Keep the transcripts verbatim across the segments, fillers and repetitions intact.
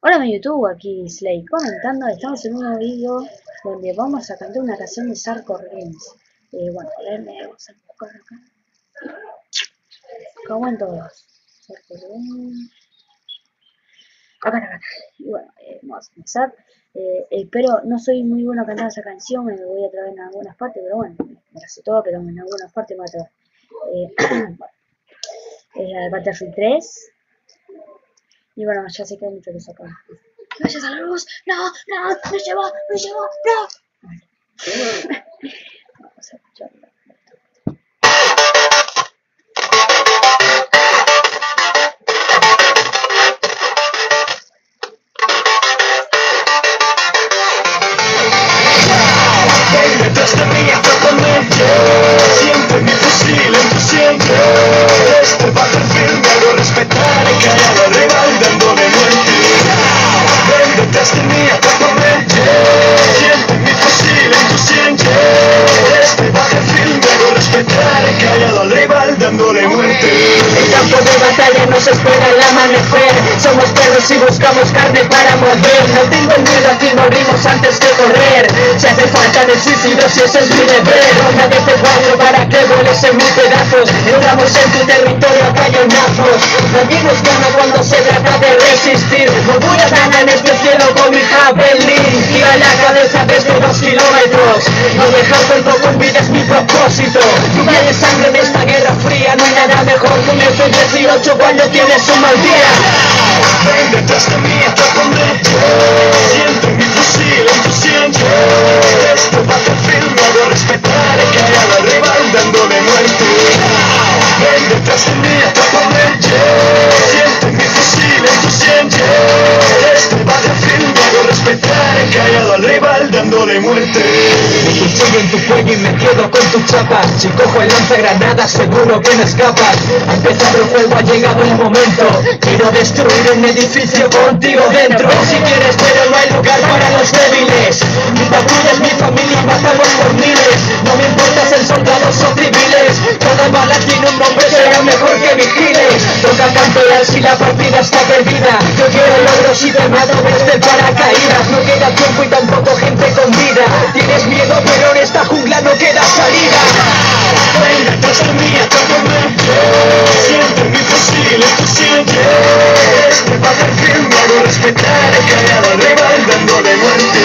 Hola mi YouTube, aquí Slay comentando. Estamos en un nuevo vídeo donde vamos a cantar una canción de Sarkor Games. Eh, bueno, a ver, me vamos a buscar acá. Como en todos. Sarkor Games. Acá, acá, acá. Y bueno, eh, vamos a empezar. Eh, espero, no soy muy bueno cantando esa canción, me voy a traer en algunas partes, pero bueno, me la sé todo, pero en algunas partes me voy a traer. Eh, bueno, es la de Battlefield tres. Y bueno, ya sé que hay mucho que sacar. ¡Vayas a la luz! ¡No! ¡No! ¡Me llevó! ¡Me llevó! ¡No! Vale. Vamos a escucharlo. Ven detrás de mí, atrápame. Siente mi fusil en tu siempre. Este Battlefield me hago respetar. He callado al rival dándole muerte. Ven detrás de mí, atrápame. Siente mi fusil en tu siempre. Este Battlefield me hago respetar. He callado al rival dándole muerte. El campo de batalla nos espera el amanecer. Somos perros y buscamos carne para morder. No tengo miedo, aquí morimos antes que correr. Si hace falta de suicidio, si ese es mi deber. Nadie te cuadro para que vueles en mil pedazos. Entramos en tu territorio a cañonazos. Nadie nos gana cuando se trata de resistir. No voy a ganar en este cielo con mi javelin. Tira la cabeza desde dos kilómetros. No dejar cuerpo con vida es mi propósito. Lluvia de sangre en esta guerra fría. No hay nada mejor que un F dieciocho cuando tienes un mal día. Ven detrás de mí, atrápame. Siente mi fusil en tu siempre. Este Battlefield me hago respetar. He callado al rival dándole muerte. Ven detrás de mí, atrápame. Siente mi fusil en tu siempre. Este Battlefield me hago respetar. He callado al rival dándole muerte. Mi cuchillo en tu cuello y me quedo con tus chapas. Si cojo el lanzagranadas seguro que no escapas. Ha empezado el juego, ha llegado el momento. Quiero destruir un edificio contigo dentro. Si quieres, pero no hay lugar para los débiles. Mi patrulla es mi familia y matamos por miles. No me importa si son soldados o civiles. Cada bala tiene un nombre, será mejor que vigiles. Toca campear si la partida está perdida. Yo quiero logros y te mato desde el paracaídas. No queda tiempo y tampoco gente con vida. Tienes miedo, pero en esta jungla no queda salida. Ven detrás de mí, atrápame. Siente mi fusil en tu siempre. Este Battlefield me hago respetar. He callado al rival dándole muerte.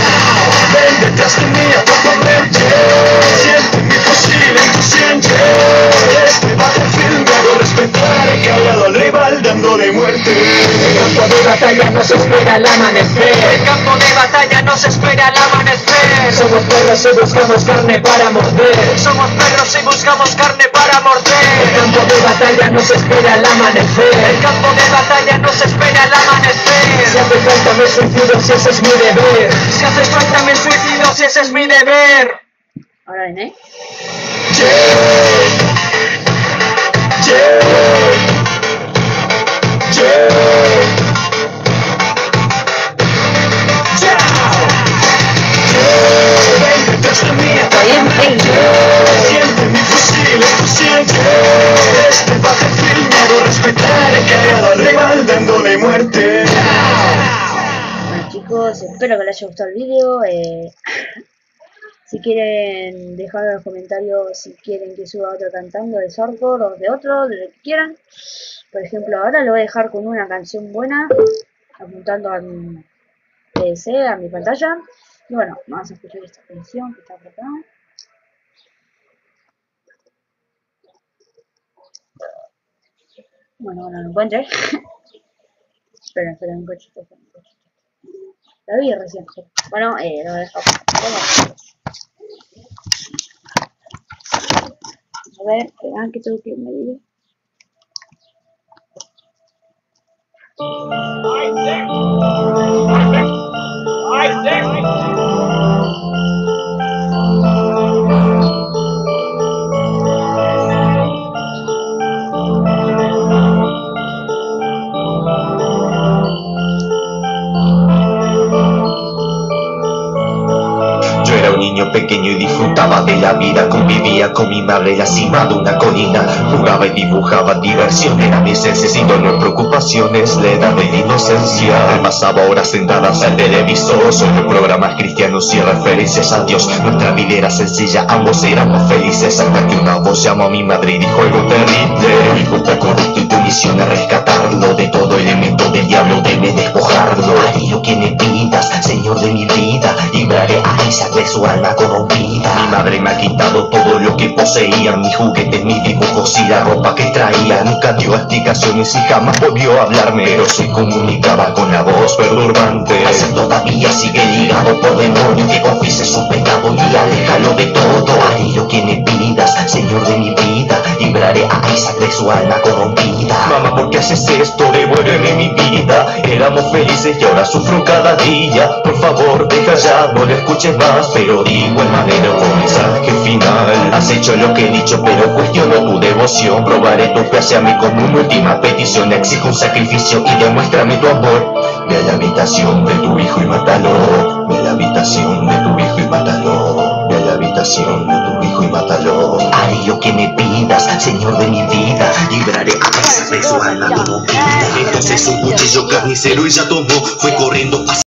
Ven detrás de mí, atrápame. Siente mi fusil en tu siempre. Este Battlefield me hago respetar. He callado al rival dándole muerte. El campo de batalla nos espera al amanecer. El campo de batalla nos espera al amanecer. Somos perros y buscamos carne para morder. Somos perros y buscamos carne para morder. El campo de batalla nos espera al amanecer. El campo de batalla nos espera al amanecer. Si hace falta me suicido si ese es mi deber. Si hace falta me suicido si ese es mi deber. Ahora ven, ¿eh? Yeah. Yeah. Siente mi fusil en tu siempre. Este Battlefield me hago respetar. He callado al rival dándole muerte. Bueno chicos, espero que les haya gustado el vídeo. Eh, si quieren dejar en los comentarios si quieren que suba otro cantando de Sarkor o de otro, de lo que quieran. Por ejemplo, ahora lo voy a dejar con una canción buena, apuntando a mi P C, a mi pantalla. Y bueno, vamos a escuchar esta canción que está por acá. Bueno, bueno, lo encuentre. esperen, esperen, un cochito, un cochito. La vi recién. Bueno, eh, lo voy a dejar. A ver, esperan que tengo que medir. pequeño y disfrutaba de la vida. Convivía con mi madre en la cima de una colina. Jugaba y dibujaba, diversión era mi esencia. Sin dolor, preocupaciones, la edad de la inocencia. Pasaba horas sentadas al televisor, sobre programas cristianos y referencias a Dios. Nuestra vida era sencilla, ambos éramos felices. Hasta que una voz llamó a mi madre y dijo algo terrible: mi hijo está corrupto y tu misión es rescatarlo de todo elemento del diablo, debe despojarlo. Haré lo que me pidas, Señor de mi vida, libraré a Isaac de su alma corrompida. Mi madre me ha quitado todo lo que poseía, mis juguetes, mis dibujos y la ropa que traía. Nunca dio explicaciones y jamás volvió a hablarme, pero se comunicaba con la voz perturbante. Así todavía sigue ligado por demonio, que confiese su pecado y aléjalo de todo. Haré lo que me pidas, Señor de mi vida, libraré a Isaac de su alma corrompida. Mamá, ¿por qué haces esto? Devuélveme mi vida. Éramos felices y ahora sufro cada día. Por favor, deja ya, no le escuches más. Pero de igual manera un mensaje final. Has hecho lo que he dicho, pero cuestiono tu devoción. Probaré tu fe hacia mí con una última petición. Exijo un sacrificio y demuéstrame tu amor. Ve a la habitación de tu hijo y mátalo. Ve a la habitación de tu hijo y mátalo. Ve a la habitación de tu hijo y mátalo. Haré lo que me pidas, Señor de mi vida, libraré a Isaac de su alma corrompida. Entonces un cuchillo carnicero ella tomó, fue corriendo hacia